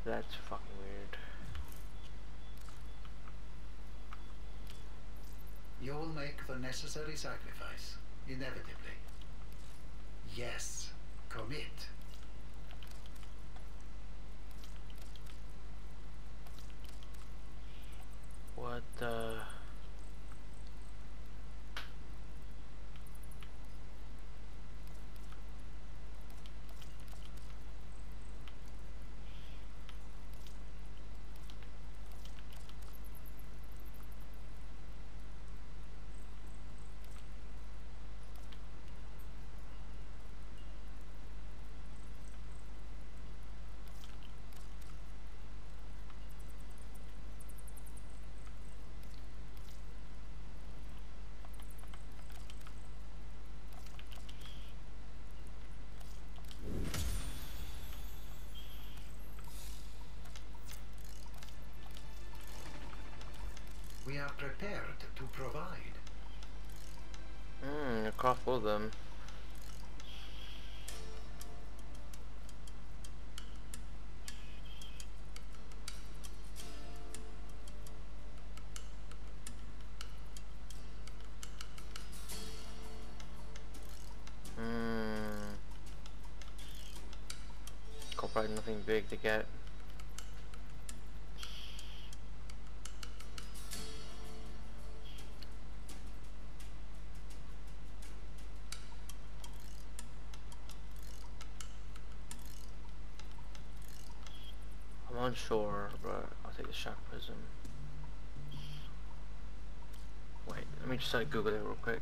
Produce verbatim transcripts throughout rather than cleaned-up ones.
That's fucking weird. You will make the necessary sacrifice, inevitably. Yes, commit. What the... We are prepared to provide. Hmm, across both of them. Hmm. Got probably nothing big to get. I'm unsure, but I'll take the shock prism. Wait, let me just uh, Google it real quick.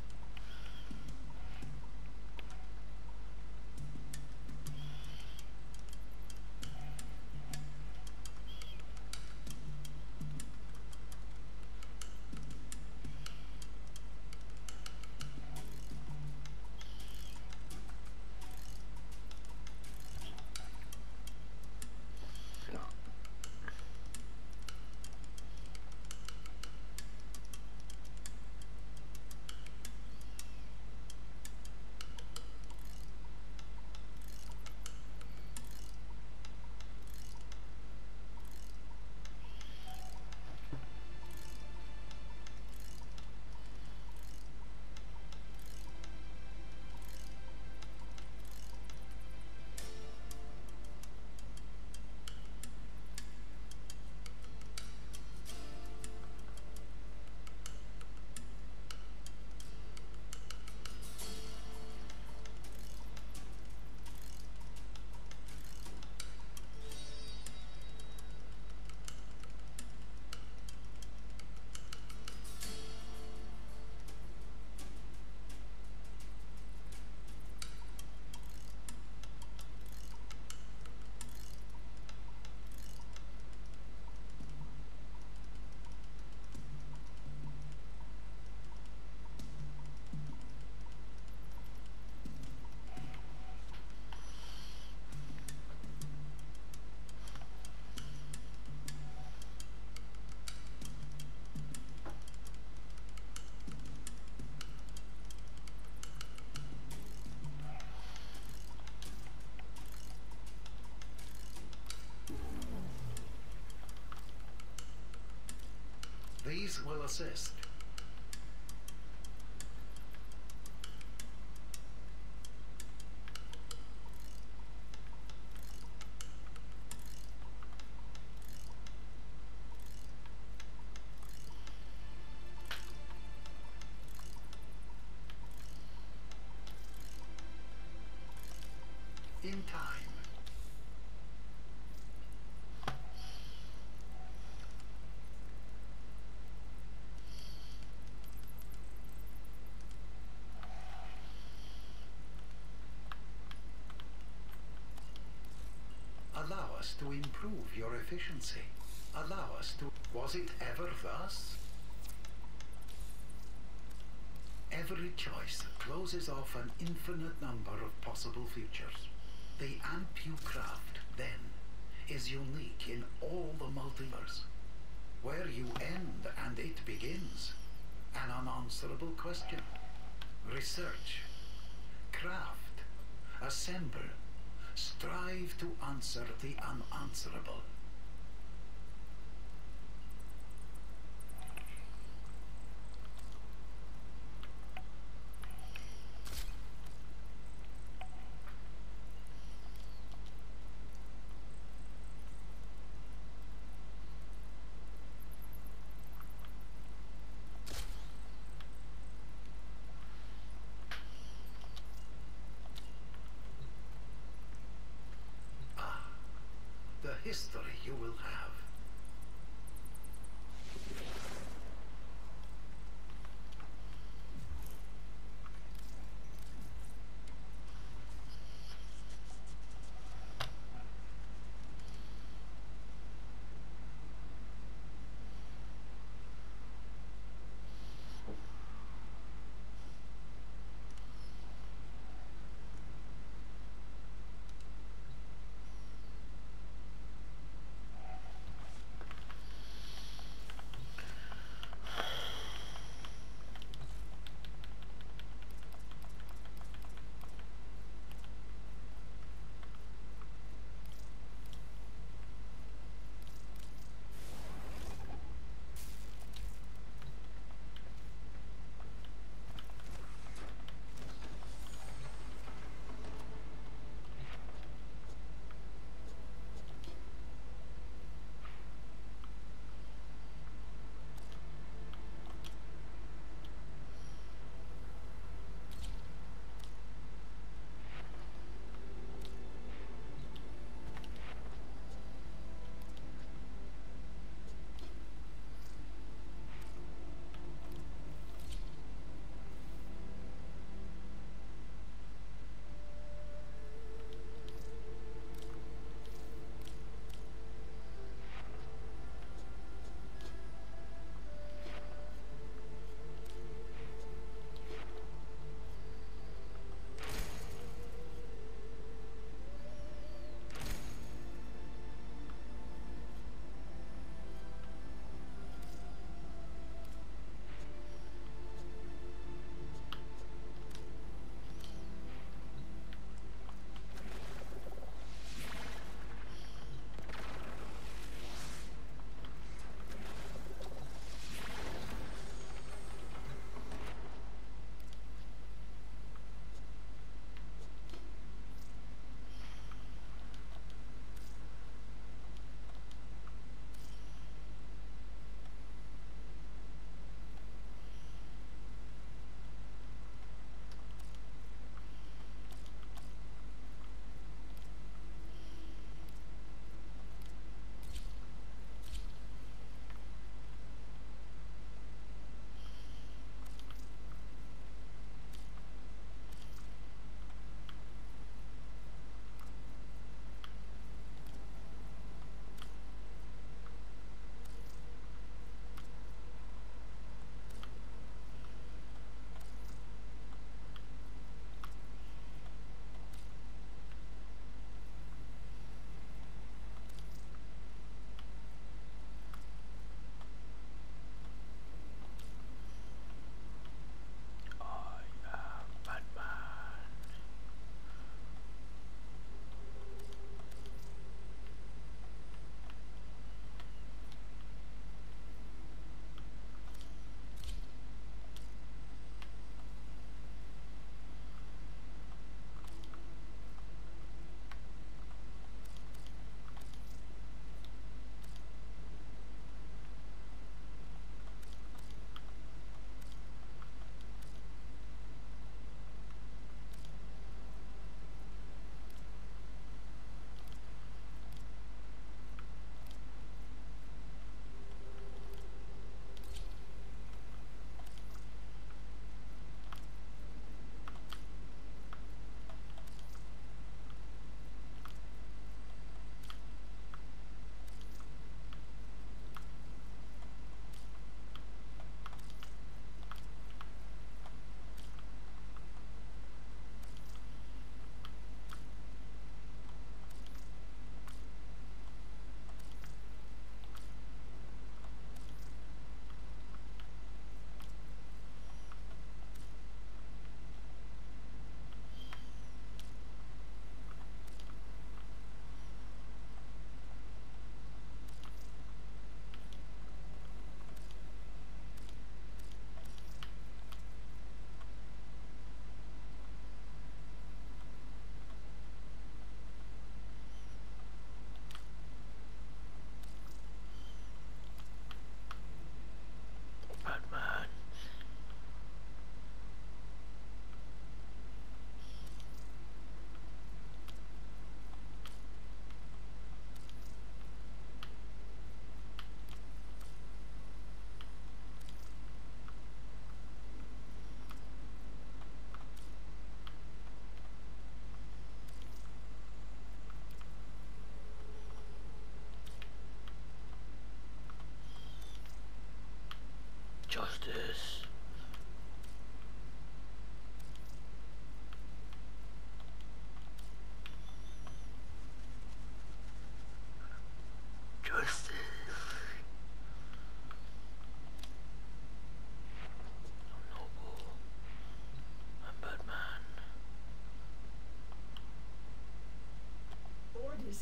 These will assist. In time. Allow us to improve your efficiency. Allow us to... Was it ever thus? Every choice closes off an infinite number of possible futures. The amp you craft, then, is unique in all the multiverse. Where you end and it begins, an unanswerable question. Research, craft, assemble, strive to answer the unanswerable. The history you will have.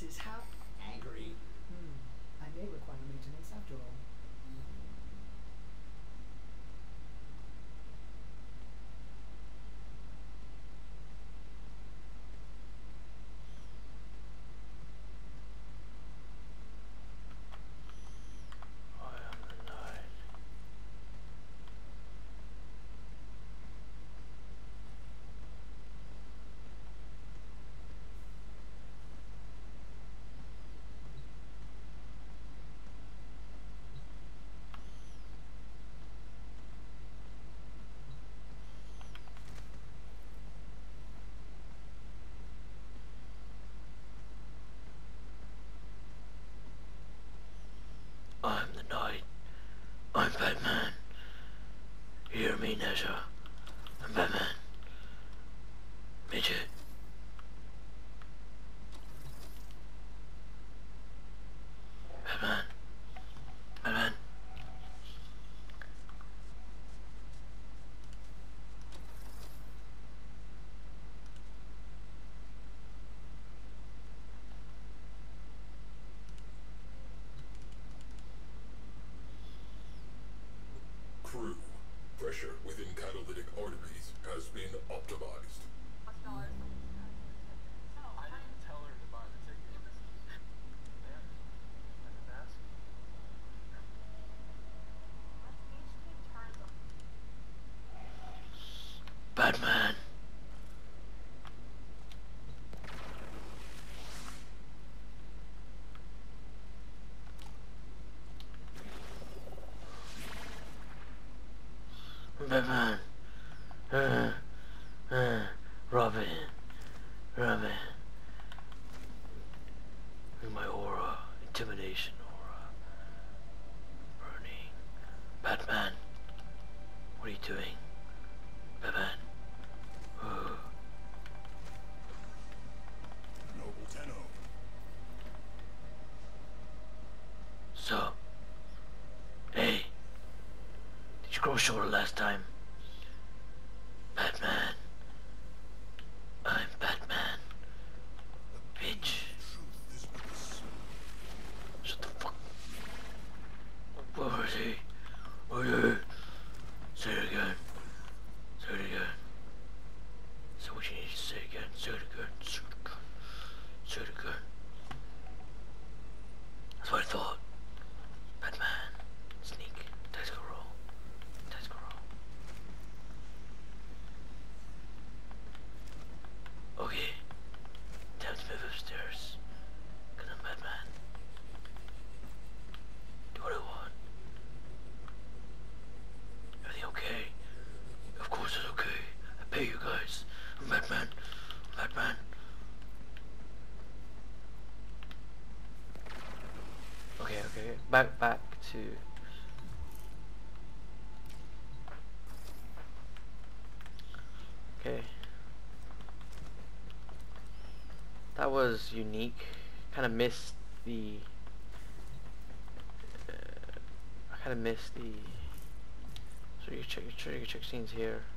Missus Hap? Angry? Hmm. I may require maintenance after all. I am the night. I'm the night. I'm Batman. Hear me, Nezha. I'm Batman. Midget. Batman. Batman. Crew, pressure within catalytic arteries has been optimized. I didn't tell her to buy the ticket. Yeah, I didn't ask. Batman. Batman. Uh, uh, Robin. Robin. With my aura. Intimidation aura. Burning. Batman. What are you doing? Batman. Uh. Noble Tenno. So. Hey. Did you grow shorter last time? Batman. I'm Batman. Bitch. Truth is but the smoke. Shut the fuck. Where was he? Where was he? Say it again. Say it again. Say what you need to say again. Say it again. Say it again. Say it again. That's what I thought. Batman. Sneak. Tactical roll. Tactical roll. Okay. Time to move upstairs. Cause I'm Batman. Do what I want. Everything okay? Of course it's okay. I pay you guys. I'm Batman. I'm Batman. Okay, okay. Back back to Okay. That was unique. Kind of missed the. Uh, I kind of missed the. So you check, you check, you check scenes here.